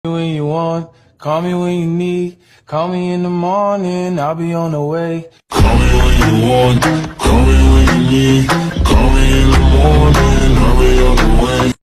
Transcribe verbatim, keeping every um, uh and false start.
When you want, call me when you need. Call me in the morning, I'll be on the way. Call me when you want, call me when you need.